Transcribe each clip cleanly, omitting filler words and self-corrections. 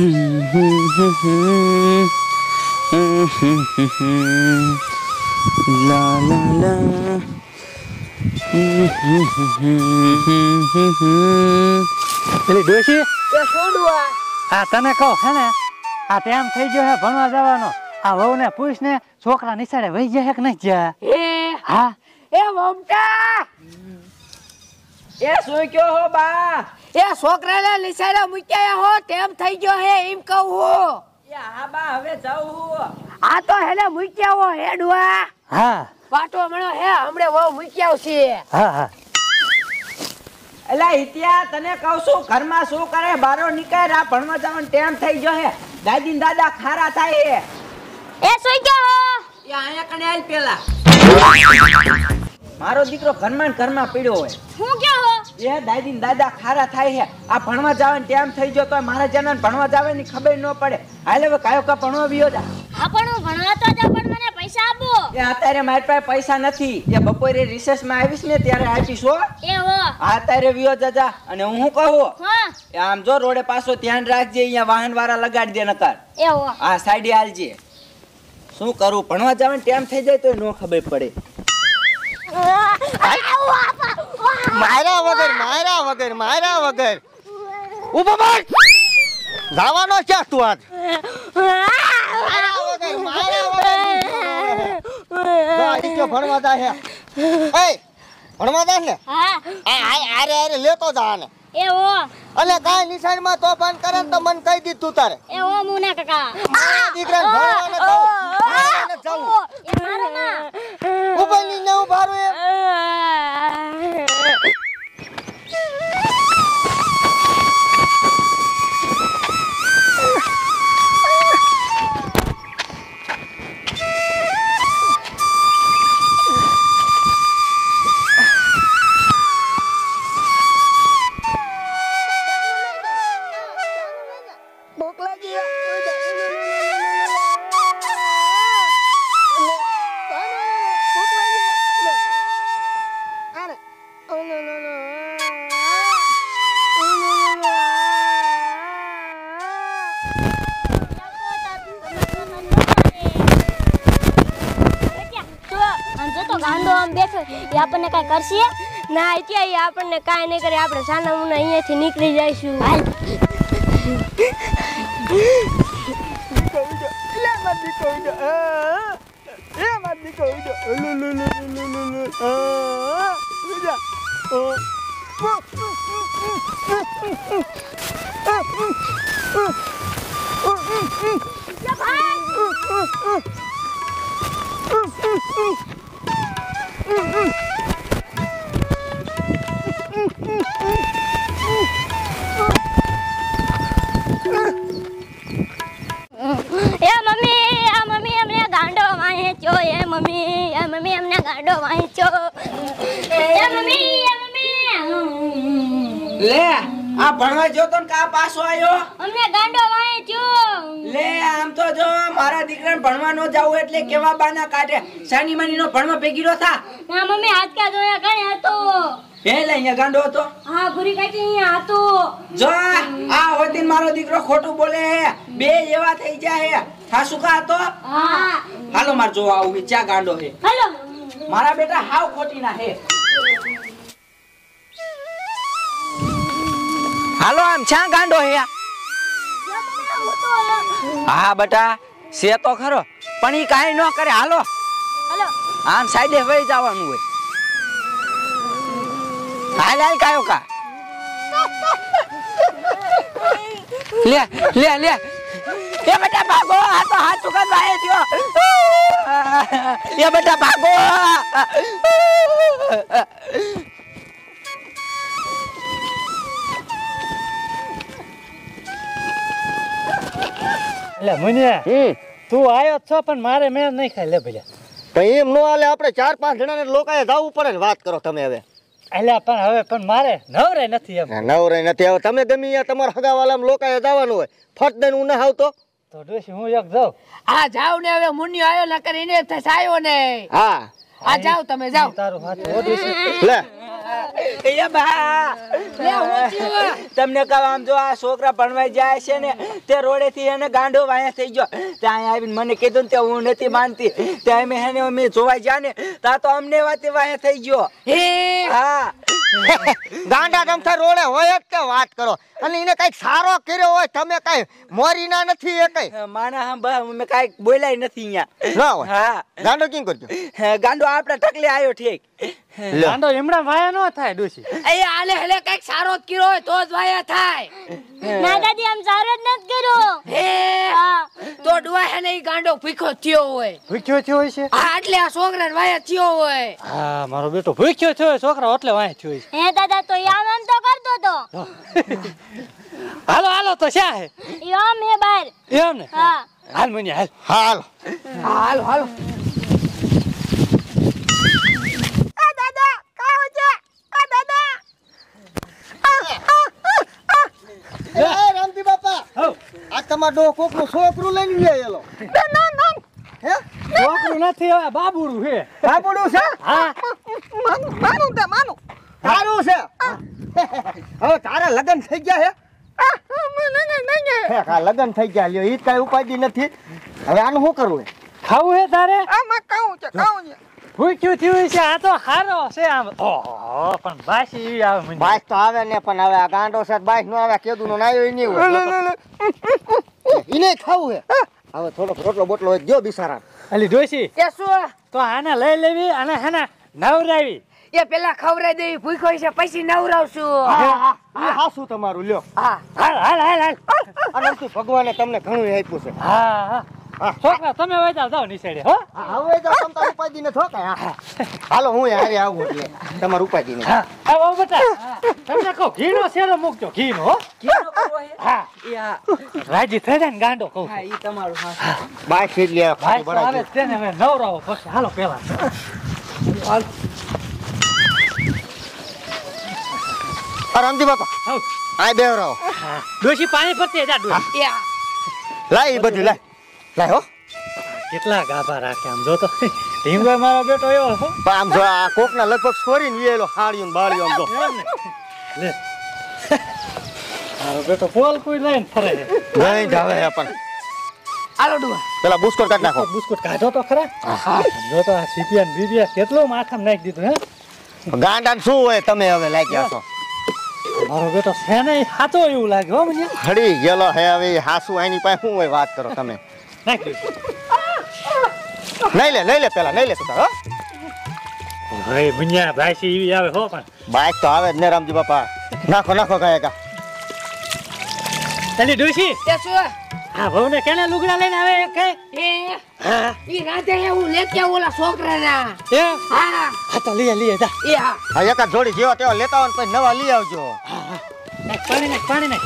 લા લા લા પેલી ડોશી એ છોડવા આ તને કહું હે ને આ ટાઈમ થઈ ગયો હે ભણવા જવાનો આ વહુ ને પૂછ ને છોકરા નિશાળે વહી ગયા કે નહીં ગયા એ હા એ મમતા એ શું કયો હો બા? એ છોકરાને નિશાળે મૂક્યા હો ટેમ થઈ ગયો હે એમ કહું હું એ હા બા હવે જાઉં હું. આ તો હેલે મૂક્યા હો હેડવા હા પાટો મળો હે હમણે બહુ મૂક્યા છે હા હા એલા હિતિયા તને કહું છું ઘરમાં શું કરે બારો નીકળ આ ભણવા જવાનો ટાઈમ થઈ ગયો હે દાદી ને દાદા ખારા થાય હે એ સોઈ ગયો હો એ આયા કને આલ પેલા મારો દીકરો ઘરમાં ને ઘરમાં પડ્યો હોય હું ગયો હો એ દાદી ને દાદા ખારા થાય હે આ ભણવા જવાનો ટાઈમ થઈ ગયો તો મારા જનાને ભણવા જવાની ખબર ન પડે હાલે હવે કાયો કા ભણવા વિયો જા હા પણ હું ભણવા તો જાઉં પણ મને પૈસા આપો એ અત્યારે મારી પાસે પૈસા નથી એ બપોરે રિસેસ માં આવીશ ને ત્યારે આપીશ હો એ હો હા અત્યારે વિયો જા અને હું કહું હા એ આમ જો રોડે પાછો ધ્યાન રાખજે અહીંયા વાહન વાળા લગાડી દે નકર એ હો આ સાઈડે હાલજે શું કરું ભણવા જવાનું ટાઈમ થઈ જાય તો નો ખબર પડે મારા વગર ઉભો માર જવાનો છે તું આજ ભણવા જા હે ભણવા જા ને હા આરે લેતો જા ને એ હો અને કાંઈ નિશાળમાં તોફાન કરે ને તો મને કહી દીધું તારે એ હો મુના કાકા મારા દીકરાને ભણવાને જાવું એ મારો ના ઉભા ની ને ઉભા રહો આપણને કઈ કરશે ના અત્યારે આપણને કાંઈ નહીં કરે આપણે સાના મુના અહીંયાથી નીકળી જઈશું મમ્મી અમને ગાંડો વાંચ્યો એ મમ્મી લે આ ભણવા જો તો કા પાછો આયો અમને ગાંડો વાંચ્યો લે આમ તો જો મારા દીકરાને ભણવા નો જાવ એટલે કેવા બાના કાઢે સાની માની નો ભણવા ભેગીરો થા ના મમ્મી હાથ કા જોયા કઈ હતો હે લે અહીંયા ગાંડો હતો હા ભૂરી કાકી અહીંયા હતો જો આ હોતીન મારો દીકરો ખોટું બોલે હે બે એવા થઈ જાય હે થાસુ કા હતો હા હાલો માર જો આવું ચા ગાંડો હે હાલો મારા બેટા હાવ ખોટી ના હે હાલો આમ ચા ગાંડો હે હા બેટા સે તો ખરો પણ ઈ કાઈ ન કરે હાલો હાલો આમ સાઈડે વઈ જવાનું હોય હાલ હાલ કાયો કા લે લે લે એ બેટા ભાગો આ તો હાથ ચુકા જાય થયો એ બેટા ભાગો એટલે મુનિયા તું આયો છો પણ મારે મેં નહીં ખાઈ લે ભલે કઈ એમ નો હાલે આપણે 4-5 જણાને લોકાએ જાવું પડે ને વાત કરો તમે હવે એટલે પણ હવે પણ મારે નવરે નથી એમ નવરાય નથી હવે તમે ગમે ત્યાં તમારા હગાવાલામાં લોકાએ જવાનું હોય ફટ દઈને હું ના આવતો તો ડોશી હું એક જાઉં આ જાવ ને હવે મુન્યો આવ્યો નકર એને થસાયો ને હા આ જાવ તમે જાવ તારું હાથ ઓ ડોશી લે એ બા લે હું થયું? તમને કહું આમ જો આ છોકરા ભણવા જાય છે ને તે રોડેથી એને ગાંડો વાયા થઈ ગયો ત્યાં આવીને મને કીધું ને તે હું નથી માનતી ત્યાં અમે જોવા ગયા ને ત્યાં તો અમને વાતે વાયા થઈ ગયો હે હા ગાંડા ગમથા રોડે હોય જ કે વાત કરો અને એને કઈક સારો કર્યો હોય તમે કઈ મોરીના નથી એ કઈ માણા હા બા અમે કાંઈ બોલાય નથી અહીંયા ના હોય હા ગાંડો કેમ કરજો ગાંડો આપણા ટકલે આવ્યો ઠીક ગાંડો એમડા વાયા ન થાય ડોશી એ આલે હેલે કઈક સારો જ કર્યો હોય તો જ વાયા થાય. ના દાદી આમ સારો જ નથી કર્યો. હે હા તો ડુઆ હે ને ઈ ગાંડો ભૂખ્યો થયો હોય. ભૂખ્યો થયો હોય છે હા એટલે આ છોકરાને વાયા થયો હોય. હા મારો બેટો ભૂખ્યો થયો હોય છોકરા એટલે વાય થયો છે હે દાદા તો આમ આમ તો કરતો તો. હાલો હાલો તો શા હે ઈ આમ હે બહાર. એમ ને હા હાલ મને હાલ હાલ હાલો હાલો. એ રામજી બાપા હો આ તમાર ડો કોકનું છોકરું લઈને આયેલો હે છોકરું નથી હવે બાબુડું છે બાબુડું છે હા માનું તારું છે હવે તારા લગન થઈ ગયા હે હા લગન થઈ ગયા લ્યો ઈ કઈ ઉપાધિ નથી હવે આનું શું કરવું ખાવું હે તારે આમાં કાઉં છે ભૂખ્યું થયું છે આ તો હારો છે આમ ઓહો પણ બાસી એવી આવે મને બાઈક તો આવે ને પણ હવે આ ગાંડો છે બાઈક નો આવે કેદું નો નાયો ઈ નહીં હોય ઈને ખાવું હે હવે થોડોક રોટલો બોટલો હોય જો બિચારા અલી ડોશી એ શું તો આને લઈ લેવી અને હેને નવરાવી એ પેલા ખવરાઈ દેવી ભૂખ્યો છે પછી નવરાવશું. એ હાસું તમારું લ્યો હા હાલ હાલ હાલ હાલ અને તું ભગવાને તમને ઘણું આપ્યું છે હા હા છોકરા તમે વૈતા જાવ નિસેડે હો હવે તો તમ તાર ઉપાધિ ને થો કાય હાલો હું હારે આવું એટલે તમાર ઉપાધિ ને હા આવો બેટા તમને કહો ઘીનો શેરો મૂકજો ઘીનો હો કેનો કરવો હે હા એ હા રાજી થઈ જાય ને ગાંડો કહું હા ઈ તમારું હા બાઈક થી લે ભાઈ તો આવે છે ને હવે નવરાવો પછી હાલો પેલા રામજી બાપા આવ આ બે રહો ડોશી પાણી પતી જા ડોશી એ લાય ઈ બધું લાય હો કેટલા ગાભા રાખે આમ જો તો ઢીંગો મારો બેટો એવો હો પણ આમ જો આ કોકના લગભગ છોરીને વિયેલો હાળ્યું ને બાળ્યું આમ જો એમ ને લે મારો બેટો પોલ કોઈ લઈને ફરે છે નહીં જાવે હે પણ હાલો ડુઆ. પેલા બુસ્કોટ કાઢ નાખો બિસ્કુટ કાઢો તો ખરા જો તો આ સીપિયા ને બીબિયા કેટલું માથામાં નાખી દીધું હે ગાંડા શું હોય તમે હવે લાગ્યા છો મારો બેટો છે ને હાથો એવું લાગે હો મને હડી ગયેલો હે હવે હાસુ આની પાસે શું હોય વાત કરો તમે નાખી નહીં લે પેલા નહીં લે તું તાર, હો ભાઈ બુનિયા ભાઈ એવી આવે હો પણ બાઈક તો આવે જ ને રામજી બાપા નાખો કાયા કા તાલી ડોશી એ શું હા ભવને કેને લુગડા લઈને આવે એક કઈ એ હા ઈ રાતે હે હું લેતે આવું ઓલા છોકરાના. એ હા હા તો લઈએ જા એ હા હા એકાદ જોડી જેવા તેવા લેતા હોય ને પછી નવા લઈ આવજો નાખ પાણી નાખ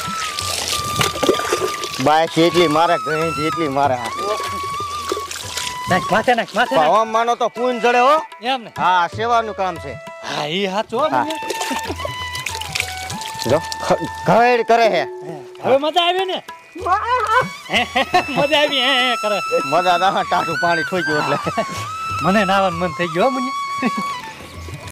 બાઈક એટલી મારે ગઈ એટલી મારે નાખ માથે નાખ આમ માનો તો પૂન જડે હો એમ ને હા સેવાનું કામ છે હા ઈ હાચો હા. જો ઘેડ કરે હે હવે મજા આવી ને મજા આવી હે કરે મજા ના ટાઢું પાણી ઠોક્યું એટલે મને નાવાનું મન થઈ ગયું હો મને